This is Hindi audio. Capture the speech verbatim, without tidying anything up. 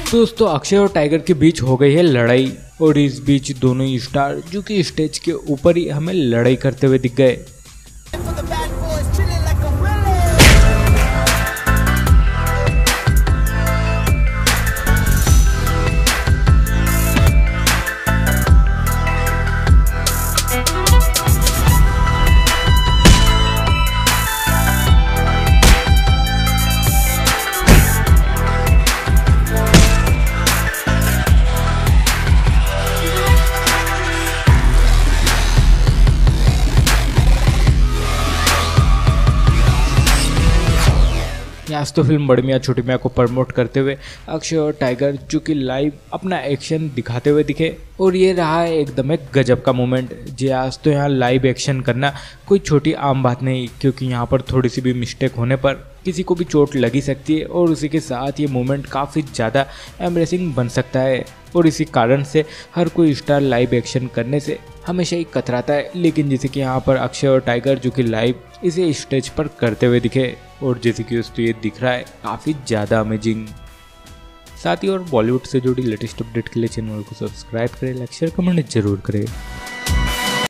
दोस्तों अक्षय और टाइगर के बीच हो गई है लड़ाई और इस बीच दोनों ही स्टार जो कि स्टेज के ऊपर ही हमें लड़ाई करते हुए दिख गए। आज तो फिल्म बड़ी मियां छोटी मियां को प्रमोट करते हुए अक्षय और टाइगर जो कि लाइव अपना एक्शन दिखाते हुए दिखे और ये रहा है एकदम एक गजब का मोमेंट। जी आज तो यहाँ लाइव एक्शन करना कोई छोटी आम बात नहीं, क्योंकि यहाँ पर थोड़ी सी भी मिस्टेक होने पर किसी को भी चोट लगी सकती है और उसी के साथ ये मोमेंट काफ़ी ज़्यादा एम्ब्रेसिंग बन सकता है और इसी कारण से हर कोई स्टार लाइव एक्शन करने से हमेशा ही कतराता है। लेकिन जैसे कि यहाँ पर अक्षय और टाइगर जो कि लाइव इसे स्टेज पर करते हुए दिखे और जैसे कि उसको ये दिख रहा है काफ़ी ज़्यादा अमेजिंग। साथ ही और बॉलीवुड से जुड़ी लेटेस्ट अपडेट के लिए चैनल को सब्सक्राइब करें, लाइक शेयर कमेंट जरूर करें।